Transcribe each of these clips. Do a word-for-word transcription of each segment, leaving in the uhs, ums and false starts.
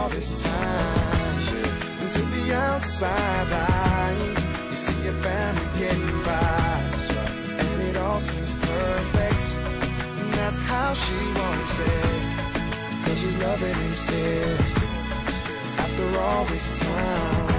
all this time, until the outside line, you see your family getting by, and it all seems perfect, and that's how she wants it, cause she's loving him still, after all this time.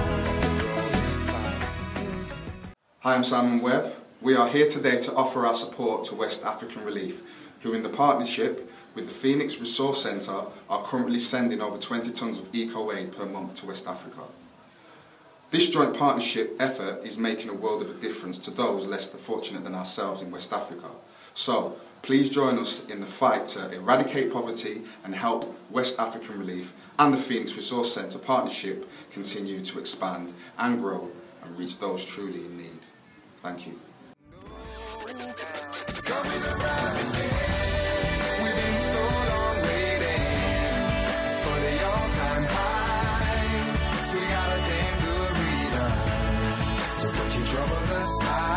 Hi, I'm Simon Webb. We are here today to offer our support to West African Relief, who in the partnership with the Phoenix Resource Centre are currently sending over twenty tonnes of eco-aid per month to West Africa. This joint partnership effort is making a world of a difference to those less fortunate than ourselves in West Africa. So please join us in the fight to eradicate poverty and help West African Relief and the Phoenix Resource Centre partnership continue to expand and grow and reach those truly in need. Thank you. It's coming around again. We've been so long waiting for the all-time high. We got a damn good reason to put your troubles aside.